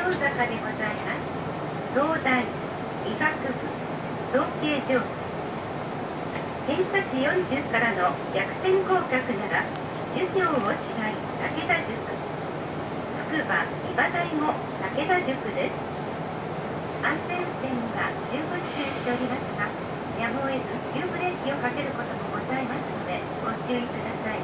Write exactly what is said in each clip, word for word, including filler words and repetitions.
坂でございます。東大医学部造形上偏差値よんじゅうからの逆転合格なら授業をしない武田塾、筑波伊庭大も武田塾です。安全運転には十分注意しておりますが、やむを得ず急ブレーキをかけることもございますのでご注意ください。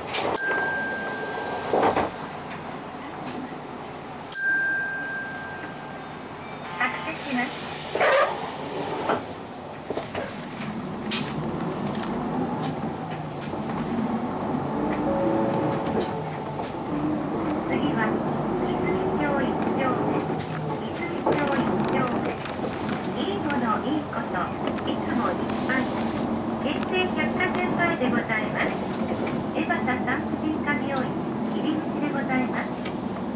発車します。次は泉町一丁目。泉町一丁目。いいものいいこと、いつもいっぱい。京成百貨店前でございます。江端産婦人科病院入り口でございます。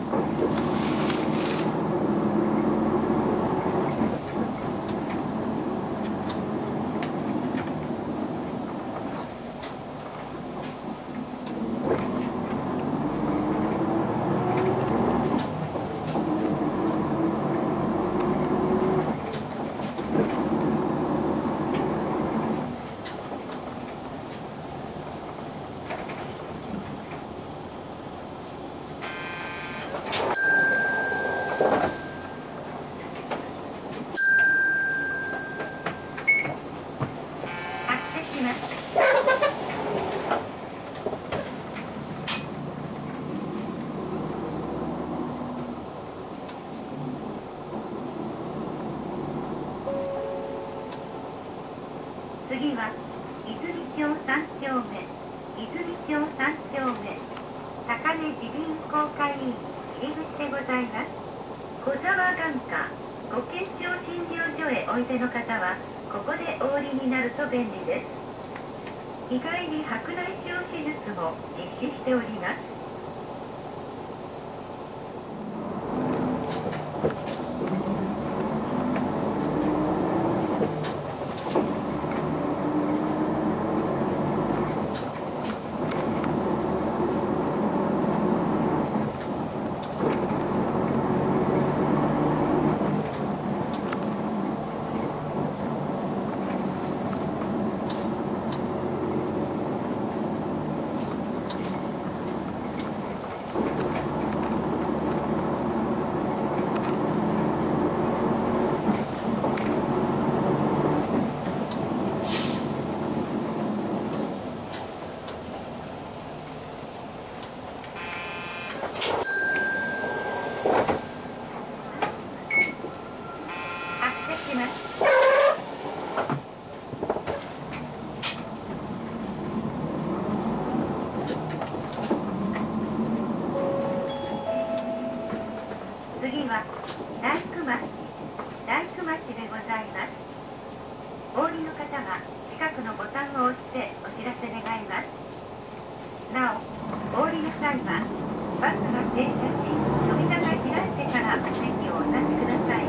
次は泉町三丁目。泉町三丁目。高根耳鼻咽喉科医院入り口でございます。小沢眼科ご健長診療所へおいでの方はここでお降りになると便利です。日帰り白内障手術も実施しております。次は大工町、大工町でございます。お降りの方は近くのボタンを押してお知らせ願います。なお、お降りの際はバスが停車し、扉が開いてからお席をお立ちください。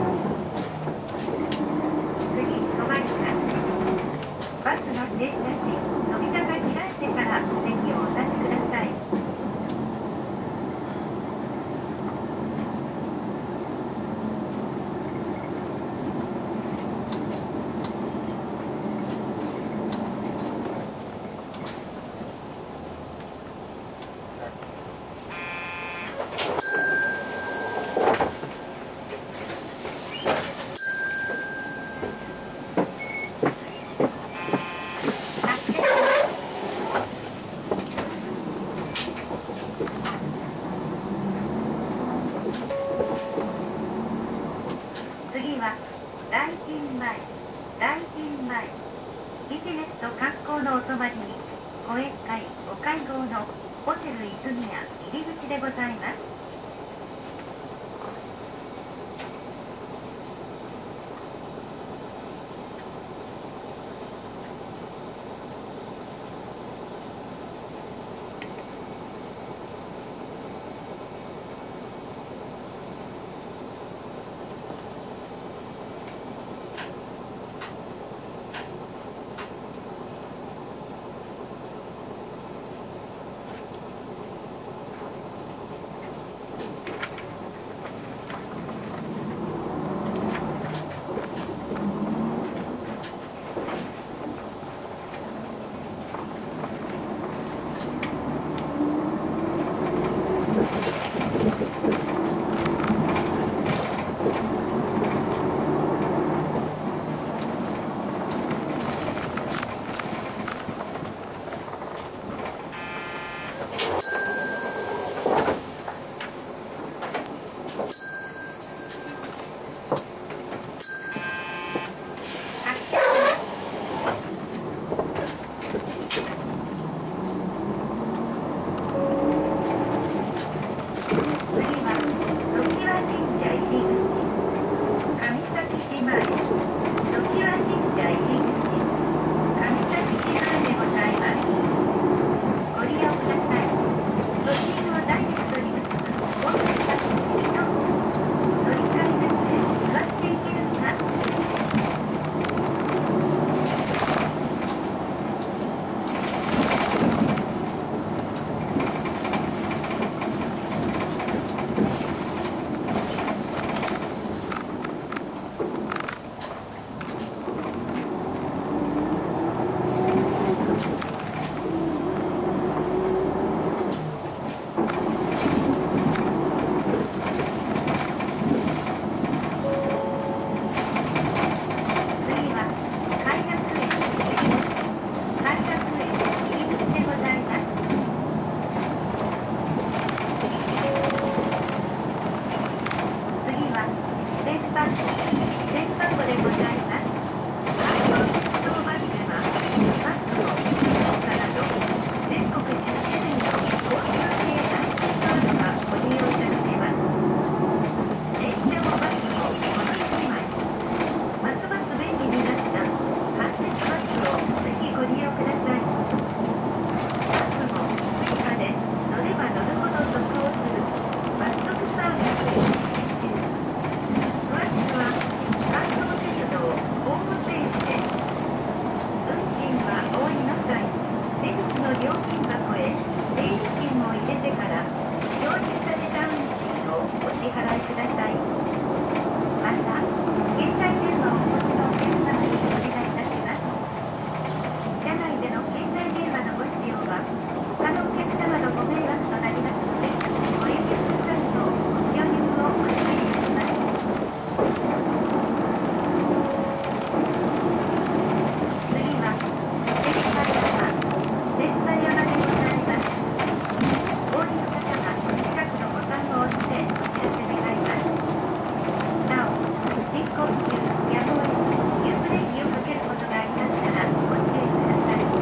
次、止まります。バスが停車し、扉が開いてからお席をお立ちください。次は大金前、大金前。ビジネスと観光のお泊まりにご宴会、ご会合のホテル泉屋入り口でございます。 の料金箱へ整理券を入れてから表示された運賃をお支払いください。また、携帯電話をお持ちのお客様にお願いいたします。車内での携帯電話のご使用は他のお客様のご迷惑となりますので、ご遠慮くださいとご協力をお願いいたします。次は電車山電車山でございます。お降りの方は近くのボタンを押してお知らせ願います。なお、進行中やむを得ず急ブレーキをかけることがありますからご注意ください。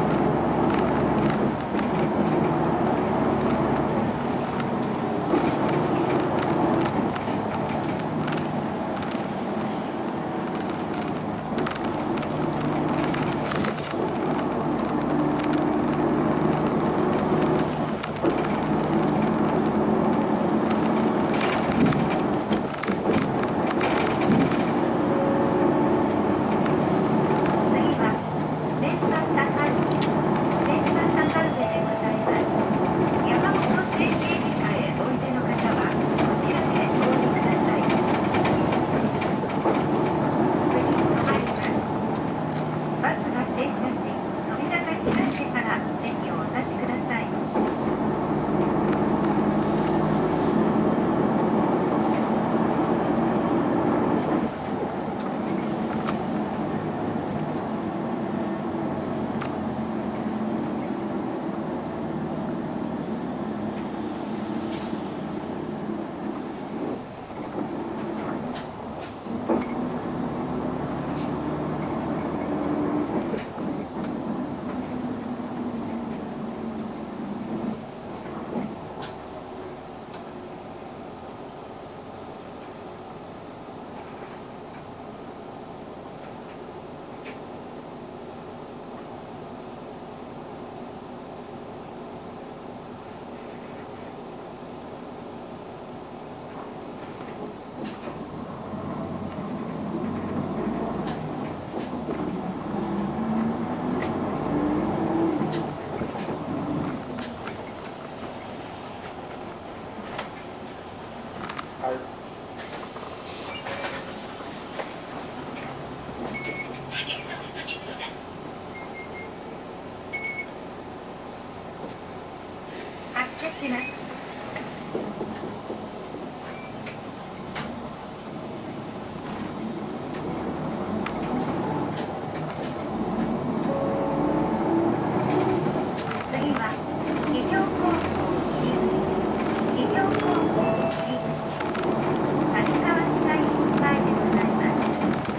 発車します。次は企業高校企業高校立川市内前でございます。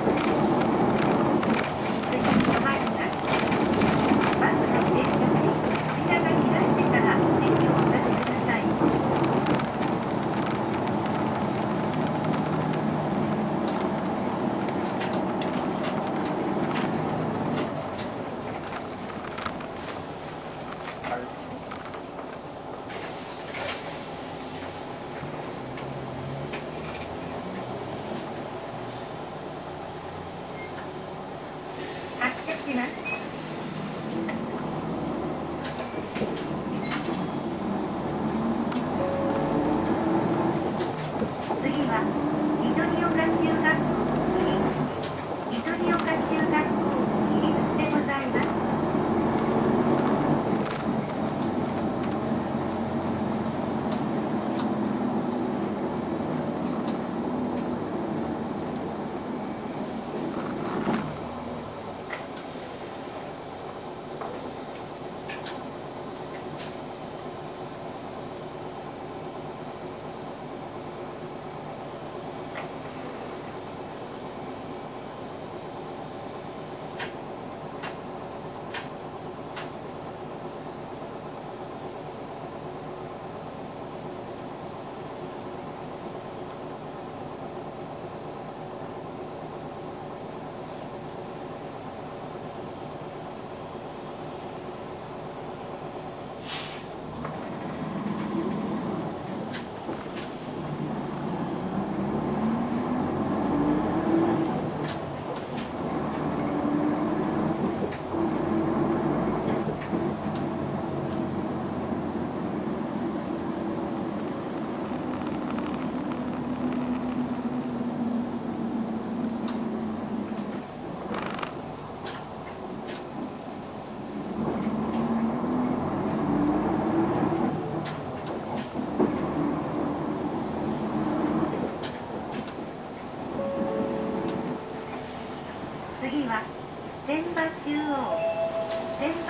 次に止まります。バスが停車し扉が開いてから席をお立ちください。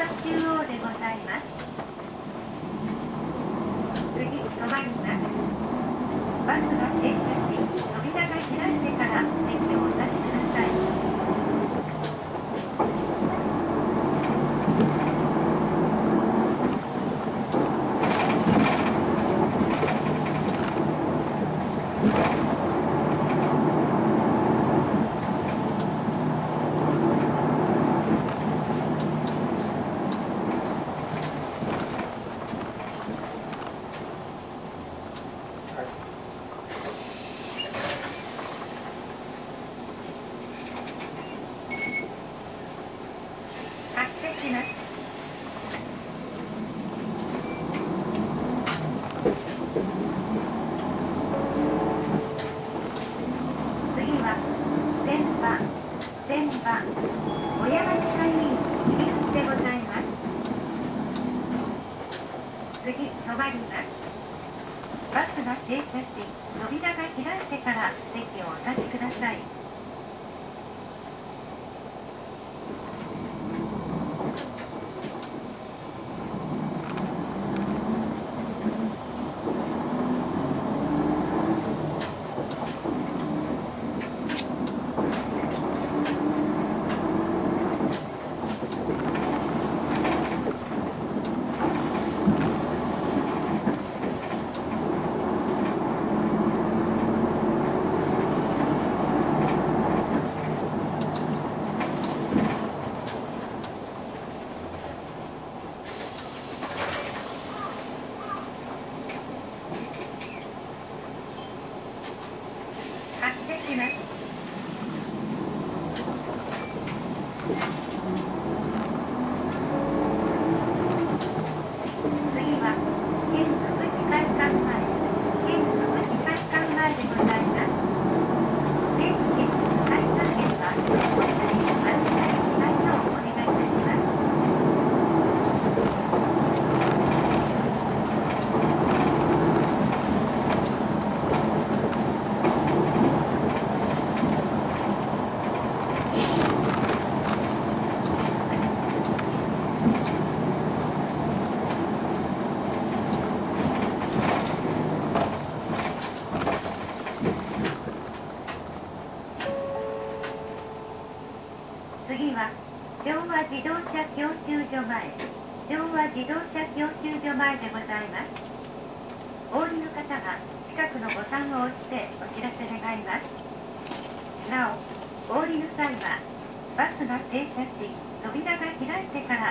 中央でございます。次、止まります。バスが停車し、扉が開いてから席をお立ちください。次は昭和自動車教習所前、昭和自動車教習所前でございます。お降りの方は近くのボタンを押してお知らせ願います。なお、お降りの際はバスが停車し、扉が開いてから